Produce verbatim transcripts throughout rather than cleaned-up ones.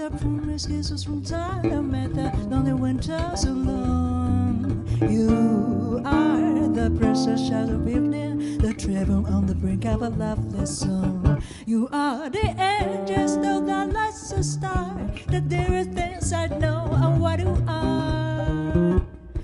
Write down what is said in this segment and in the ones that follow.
the promise kisses from time I met the lonely winter so long. You are the precious shadow of evening, the travel on the brink of a loveless song. You are the angels, though the lights a star, the dearest things I know are what you are.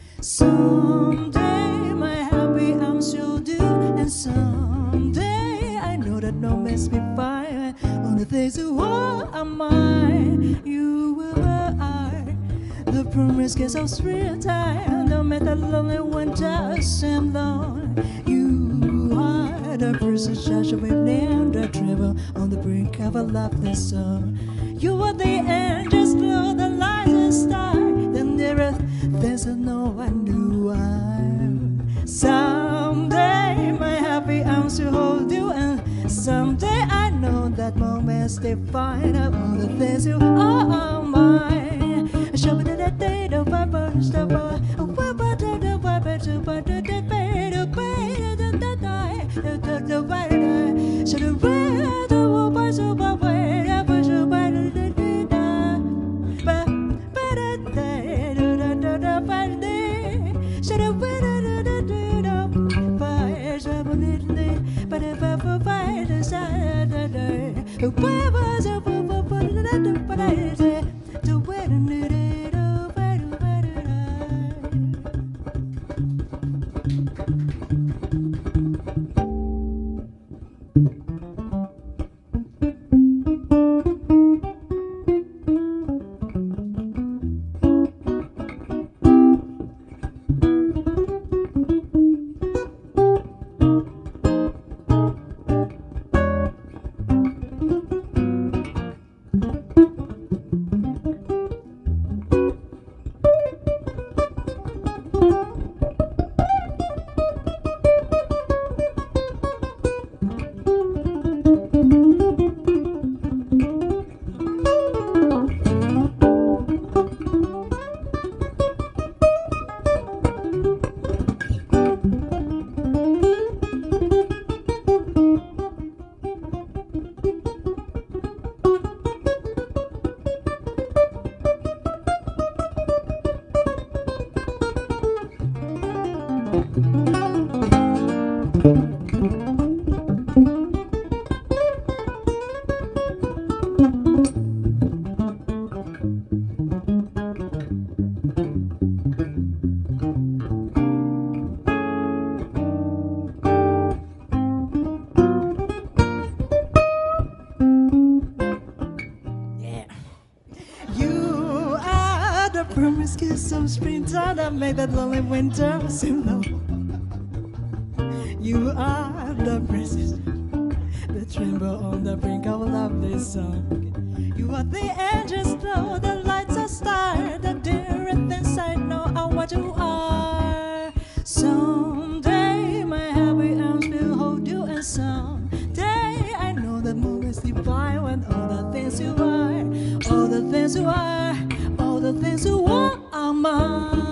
Someday my happy arms will do, and someday I know that no makes me fine. On the things you are, are mine. You are the promise kiss of springtime, no matter lonely winter seem long. You are the precious touch of evening, the travel on the brink of a loveless song. You are the angels, glow the light and star, the nearest things I know I knew I. Someday my happy arms will hold you, and someday I know that moments define all the things you are, are mine. Promise kiss of springtime that made that lonely winter seem long. You are the princess, the tremble on the brink of a lovely song. You are the angels, though the lights are star, the dearest things I know are what you are. Someday my happy arms will hold you, and someday I know that moments divine when all the things you are, all the things you are, all the things you want are mine.